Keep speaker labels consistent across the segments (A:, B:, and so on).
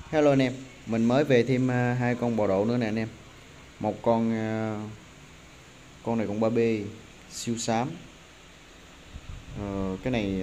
A: Hello anh em, mình mới về thêm hai con bò độ nữa nè anh em. Một con này con ba b siêu xám. Cái này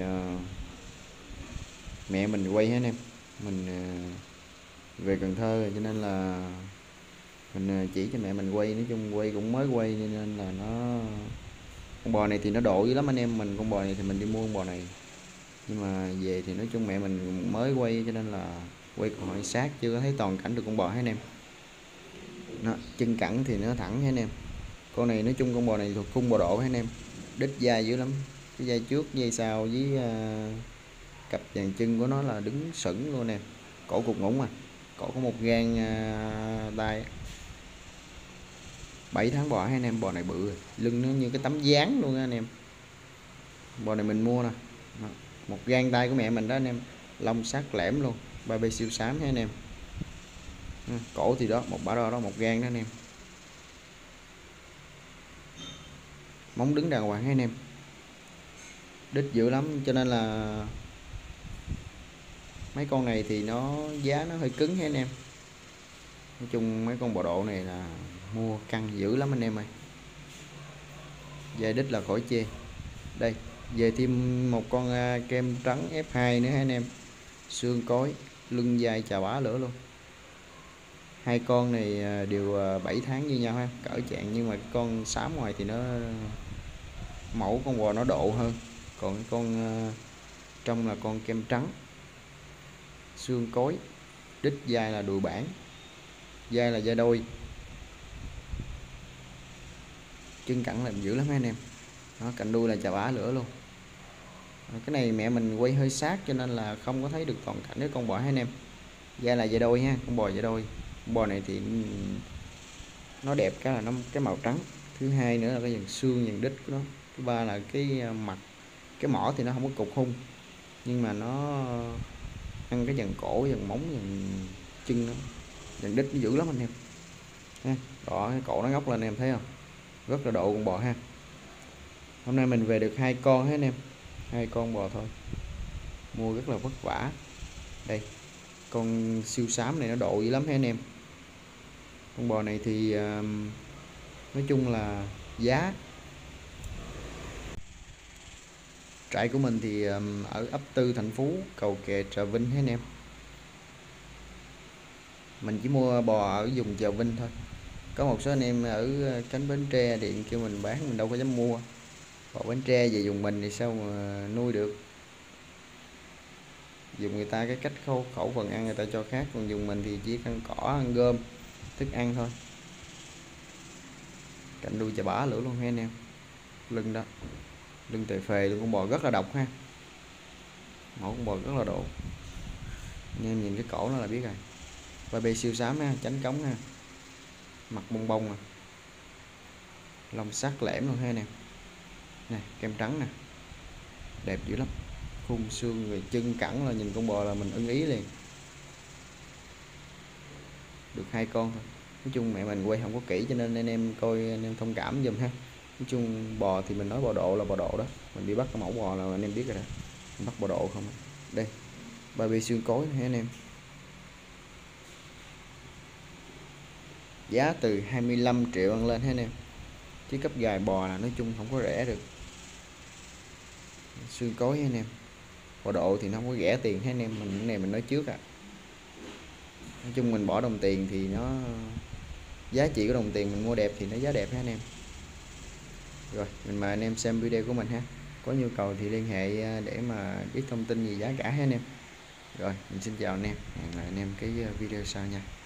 A: mẹ mình quay hết anh em. Mình về Cần Thơ rồi, cho nên là mình chỉ cho mẹ mình quay, nói chung quay cũng mới quay nên là con bò này thì nó độ dữ lắm anh em. Con bò này thì mình đi mua con bò này, nhưng mà về thì nói chung mẹ mình mới quay cho nên là quay còn hơi sát, chưa có thấy toàn cảnh được con bò hết anh em. Đó, chân cẳng thì nó thẳng hết anh em. Con này nói chung con bò này thuộc khung bò độ hết anh em. Đít dai dữ lắm, cái dai trước dai sau với cặp dàn chân của nó là đứng sững luôn nè. Cổ cục ngủng à, cổ có một gang tay. 7 tháng bò hay anh em. Bò này bự rồi, lưng nó như cái tấm dáng luôn á anh em. Bò này mình mua nè. Đó, một gang tay của mẹ mình đó anh em, lông sắc lẻm luôn, ba bê siêu xám hết anh em. Cổ thì đó, một bả đo đó, một gang đó anh em. Móng đứng đàng hoàng hết anh em. Đít dữ lắm, cho nên là mấy con này thì giá nó hơi cứng hết anh em. Nói chung mấy con bò độ này là mua căng dữ lắm anh em ơi. Dây đít là khỏi chê. Đây, về thêm một con kem trắng F2 nữa anh em. Xương cối, lưng dài chà bá lửa luôn. Hai con này đều 7 tháng như nhau ha, cỡ trạng, nhưng mà cái con xám ngoài thì nó mẫu con bò nó độ hơn. Còn cái con trong là con kem trắng, xương cối, đít dai là đùi bản, dai là dai đôi, chân cẳng làm dữ lắm anh em. Nó cạnh đuôi là chà bá lửa luôn. Cái này mẹ mình quay hơi sát cho nên là không có thấy được toàn cảnh cái con bò hai anh em. Dai là dai đôi ha, con bò dai đôi. Con bò này thì nó đẹp cái là nó cái màu trắng. Thứ hai nữa là cái dàn xương, dàn đít của nó. Thứ ba là cái mặt, cái mỏ thì nó không có cục hung, nhưng mà nó ăn cái dàn cổ, dàn móng, dàn chân, nó dàn đít nó dữ lắm anh em ha. Đó, cái cổ nó ngóc lên em thấy không, rất là độ con bò ha. Hôm nay mình về được hai con hết anh em, hai con bò thôi, mua rất là vất vả. Đây, con siêu xám này nó độ dữ lắm hết anh em. Con bò này thì nói chung là giá trại của mình thì ở ấp Tư, Thành Phú, Cầu Kè, Trà Vinh hết anh em. Mình chỉ mua bò ở vùng Trà Vinh thôi. Có một số anh em ở cánh Bến Tre điện kêu mình bán, mình đâu có dám mua. Bò Bến Tre về dùng mình thì sao mà nuôi được. Dùng người ta cái cách khẩu phần ăn người ta cho khác, còn dùng mình thì chỉ ăn cỏ, ăn gom, thức ăn thôi. Cạnh đuôi chà bá lửa luôn ha anh em. Lưng đó, lưng tề phề luôn. Con bò rất là độc ha, mẫu con bò rất là độ. Anh em nhìn cái cổ nó là biết rồi. Ba bê siêu xám ha, chánh cống ha, mặt bông bông à, lông sắc lẻm luôn ha nè. Nè, kem trắng nè, đẹp dữ lắm. Khung xương rồi chân cẳng là nhìn con bò là mình ưng ý liền. Được hai con thôi. Nói chung mẹ mình quay không có kỹ cho nên anh em coi, anh em thông cảm giùm ha. Nói chung bò thì mình nói bò độ là bò độ đó, mình đi bắt cái mẫu bò là anh em biết rồi đó, mình bắt bò độ không. Đây, ba bê xương cối ha anh em. Giá từ 25 triệu ăn lên ha anh em, chứ cấp gài bò là nói chung không có rẻ được. Xương cối anh em, bò độ thì nó không có rẻ tiền ha anh em. Mình cái này mình nói trước à. Nói chung mình bỏ đồng tiền thì nó giá trị của đồng tiền mình mua đẹp thì nó giá đẹp ha anh em. Rồi mình mời anh em xem video của mình ha, có nhu cầu thì liên hệ để mà biết thông tin gì giá cả ha anh em. Rồi mình xin chào anh em, hẹn lại anh em cái video sau nha.